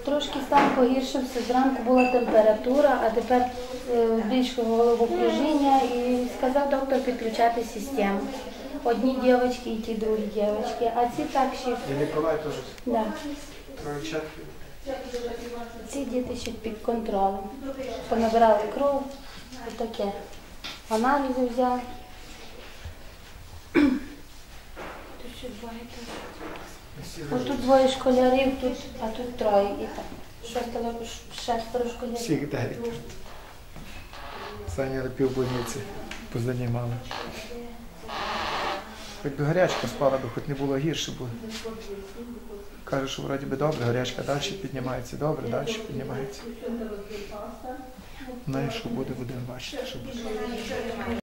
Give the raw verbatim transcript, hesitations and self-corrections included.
Трошки стан погіршився, зранку була температура, а тепер е, більше головокружіння і сказав доктор підключати систему. Одні дівчатки і ті другі дівчатки, а ці так ще... І Ніколай теж? Да. Троє четверо. Ці діти ще під контролем. Понабирали кров, таке. Аналізи взяли. Тут ще двоє тут. Ось тут двоє школярів, тут, а тут троє. І так. Шестеро, шестеро школярів. Всіх дев'ять. Зайняли півбольниці, позанімали. Хоч би гарячка спала, би, хоч не було гірше, бо каже, що вроді би добре, гарячка далі піднімається, добре, далі піднімається. Ну і що буде, будемо бачити, що буде.